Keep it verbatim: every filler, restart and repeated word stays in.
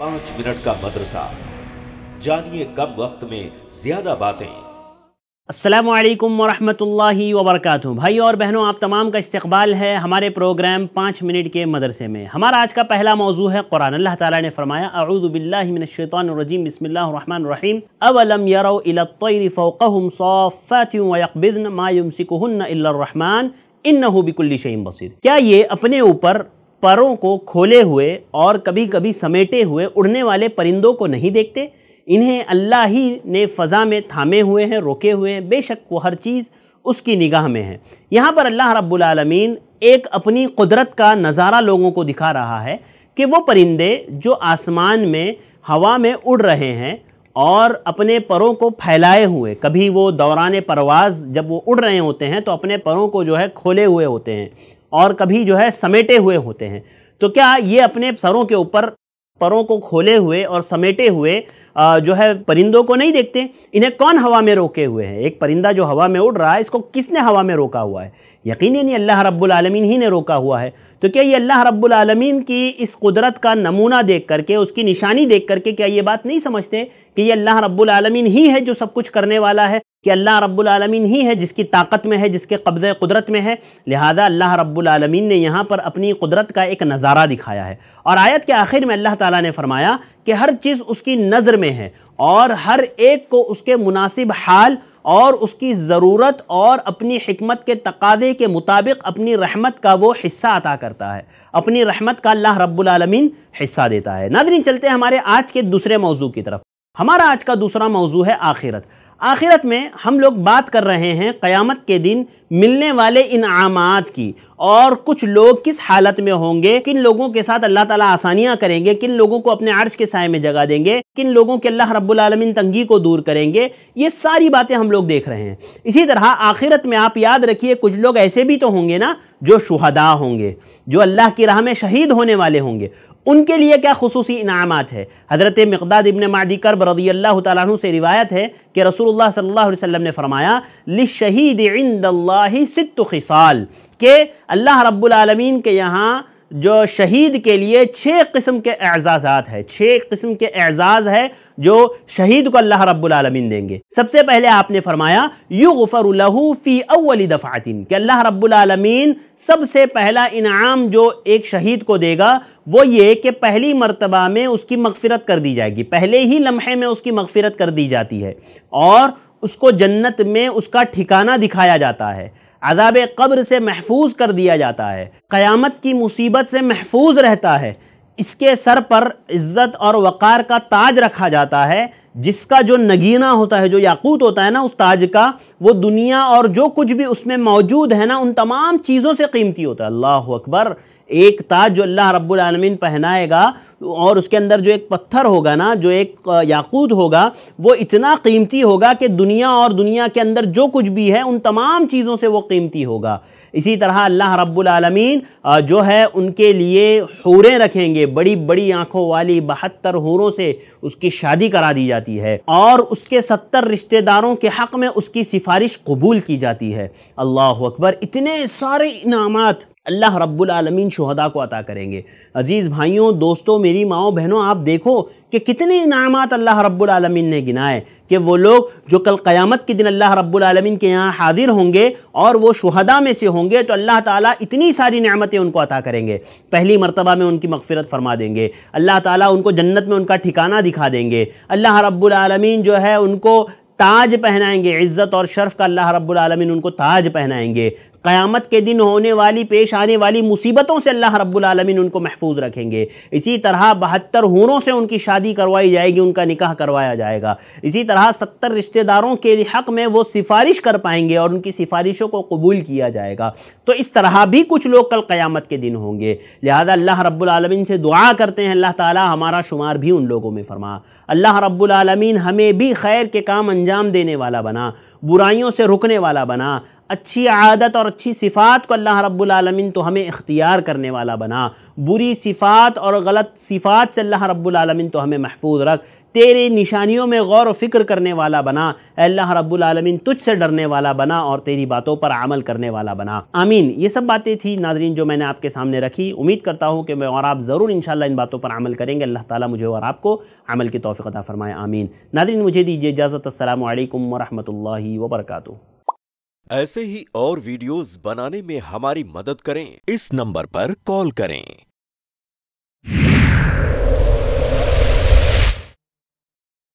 पाँच मिनट का मदरसा, जानिए कम वक्त में ज्यादा बातें। अस्सलामु अलैकुम वरहमतुल्लाहि वबरकातुहू। भाई और बहनों, आप तमाम का इस्तकबाल है हमारे प्रोग्राम पाँच मिनट के मदरसे में। हमारा आज का पहला मौजू है कुरान। अल्लाह ताला ने फरमाया, अऊज़ु बिल्लाहि मिनश्शैतानिर रजीम, बिस्मिल्लाहिर रहमानिर रहीम, अवलम यरौ इलत-तैरि फ़ौक़हुम सॉफ़्फ़ातिन व यक़बिज़न मा युमसिकुहुन्ना इल्लर रहमान इन्नहु बिकुल्लि शैइन बसीर। क्या ये अपने ऊपर परों को खोले हुए और कभी कभी समेटे हुए उड़ने वाले परिंदों को नहीं देखते? इन्हें अल्लाह ही ने फ़ज़ा में थामे हुए हैं, रोके हुए हैं। बेशक वो हर चीज़ उसकी निगाह में है। यहाँ पर अल्लाह रब्बुल आलमीन एक अपनी कुदरत का नज़ारा लोगों को दिखा रहा है कि वो परिंदे जो आसमान में हवा में उड़ रहे हैं और अपने परों को फैलाए हुए, कभी वो दौरान परवाज़ जब वो उड़ रहे होते हैं तो अपने परों को जो है खोले हुए होते हैं और कभी जो है समेटे हुए होते हैं। तो क्या ये अपने सरों के ऊपर परों को खोले हुए और समेटे हुए जो है परिंदों को नहीं देखते? इन्हें कौन हवा में रोके हुए है? एक परिंदा जो हवा में उड़ रहा है, इसको किसने हवा में रोका हुआ है? यकीनन ये अल्लाह रब्बुल आलमीन ही ने रोका हुआ है। तो क्या ये अल्लाह रब्बुल आलमीन की इस कुदरत का नमूना देख करके, उसकी निशानी देख करके क्या ये बात नहीं समझते कि ये अल्लाह रब्बुल आलमीन ही है जो सब कुछ करने वाला है, कि अल्लाह रब्बुल आलमीन ही है जिसकी ताकत में है, जिसके कब्ज़े कुदरत में है? लिहाजा अल्लाह रब्बुल आलमीन ने यहाँ पर अपनी कुदरत का एक नज़ारा दिखाया है। और आयत के आखिर में अल्लाह ताला ने फरमाया कि हर चीज़ उसकी नज़र में है और हर एक को उसके मुनासिब हाल और उसकी ज़रूरत और अपनी हिकमत के तकाज़े के मुताबिक अपनी रहमत का वो हिस्सा अता करता है। अपनी रहमत का अल्लाह रब्बुल आलमीन हिस्सा देता है। नाज़रीन, चलते हैं हमारे आज के दूसरे मौजू की तरफ। हमारा आज का दूसरा मौजू है आखिरत। आखिरत में हम लोग बात कर रहे हैं क़यामत के दिन मिलने वाले इनामात की, और कुछ लोग किस हालत में होंगे, किन लोगों के साथ अल्लाह ताला आसानियां करेंगे, किन लोगों को अपने अर्श के साए में जगह देंगे, किन लोगों के अल्लाह रब्बुल आलमीन तंगी को दूर करेंगे। ये सारी बातें हम लोग देख रहे हैं। इसी तरह आखिरत में आप याद रखिए, कुछ लोग ऐसे भी तो होंगे ना जो शुहदा होंगे, जो अल्लाह की राह में शहीद होने वाले होंगे। उनके लिए क्या खुसूसी इनामात है? हज़रत मिक़दाद इब्न मादी कर्ब रज़ियल्लाहु तआला अन्हु से रिवायत है कि रसूलुल्लाह सल्लल्लाहु अलैहि वसल्लम ने फरमाया, लिश्शहीद इंदल्लाहि सित्तु खिसाल, के अल्लाह रब्बुल आलमीन के यहाँ जो शहीद के लिए छः किस्म के एजाज़ात है, छः किस्म के एजाज़ है जो शहीद को अल्लाह रब्बुल आलमीन देंगे। सबसे पहले आपने फरमाया, युग़फ़रु लहू फ़ी अव्वली दफ़अतिन, कि अल्लाह रब्बुल आलमीन सबसे पहला इनाम जो एक शहीद को देगा वो ये कि पहली मर्तबा में उसकी मग़फ़िरत कर दी जाएगी, पहले ही लम्हे में उसकी मग़फ़िरत कर दी जाती है और उसको जन्नत में उसका ठिकाना दिखाया जाता है, अज़ाब क़ब्र से महफूज कर दिया जाता है, क़यामत की मुसीबत से महफूज रहता है, इसके सर पर इज़्ज़त और वक़ार का ताज रखा जाता है, जिसका जो नगीना होता है, जो याकूत होता है ना उस ताज का, वो दुनिया और जो कुछ भी उसमें मौजूद है ना उन तमाम चीज़ों से कीमती होता है। अल्लाहु अकबर। एक ताज जो अल्लाह रब्बुल आलमीन पहनाएगा और उसके अंदर जो एक पत्थर होगा ना, जो एक याकूत होगा, वो इतना कीमती होगा कि दुनिया और दुनिया के अंदर जो कुछ भी है उन तमाम चीज़ों से वो कीमती होगा। इसी तरह अल्लाह रब्बुल आलमीन जो है उनके लिए हूरें रखेंगे, बड़ी बड़ी आंखों वाली बहत्तर हूरों से उसकी शादी करा दी जाती है और उसके सत्तर रिश्तेदारों के हक़ में उसकी सिफारिश कबूल की जाती है। अल्लाहु अकबर। इतने सारे इनामात अल्लाह रब्बुल आलमीन शुहदा को अता करेंगे। अज़ीज़ भाइयों, दोस्तों, मेरी माओ बहनों, आप देखो कि कितने इनामात अल्लाह रब्बुल आलमीन ने गिनाए कि वो लोग जो कल क़यामत के दिन अल्लाह रब्बुल आलमीन के यहाँ हाजिर होंगे और वो शुहदा में से होंगे, तो अल्लाह ताला इतनी सारी नेमतें उनको अता करेंगे। पहली मर्तबा में उनकी मग़फ़िरत फरमा देंगे, अल्लाह ताला उनको जन्नत में उनका ठिकाना दिखा देंगे, अल्लाह रब्बुल आलमीन जो है उनको ताज पहनाएंगे, इज़्ज़त और शर्फ़ का अल्लाह रब्बुल आलमीन उनको ताज पहनाएंगे। क़यामत के दिन होने वाली, पेश आने वाली मुसीबतों से अल्लाह रब्बुल आलमीन उनको महफूज रखेंगे। इसी तरह बहत्तर हूरों से उनकी शादी करवाई जाएगी, उनका निकाह करवाया जाएगा। इसी तरह सत्तर रिश्तेदारों के हक़ में वो सिफारिश कर पाएंगे और उनकी सिफारिशों को कबूल किया जाएगा। तो इस तरह भी कुछ लोग कल क़यामत के दिन होंगे। लिहाजा अल्लाह रब्बुल आलमीन से दुआ करते हैं, अल्लाह ताला हमारा शुमार भी उन लोगों में फरमा। अल्लाह रब्बुल आलमीन हमें भी खैर के काम अंजाम देने वाला बना, बुराइयों से रुकने वाला बना, अच्छी आदत और अच्छी सिफ़ात को अल्लाह रब्बुल आलमीन तो हमें इख्तियार करने वाला बना, बुरी सिफ़ात और गलत सिफ़ात से अल्लाह रब्बुल आलमीन तो हमें महफूज रख। تیرے نشانیوں میں غور و فکر کرنے والا بنا، اے اللہ رب العالمین تجھ سے ڈرنے والا بنا اور تیری باتوں پر عمل کرنے والا بنا، آمین۔ یہ سب باتیں تھی ناظرین جو میں نے آپ کے سامنے رکھی، امید کرتا ہوں کہ میں اور آپ ضرور انشاءاللہ ان باتوں پر عمل کریں گے۔ اللہ تعالیٰ مجھے اور آپ کو عمل کی توفیق عطا فرمائے، آمین۔ ناظرین مجھے دیجیے اجازت، السلام علیکم ورحمۃ اللہ وبرکاتہ۔ ایسے ہی اور ویڈیوز بنانے میں ہماری مدد کریں، اس نمبر پر کال کریں۔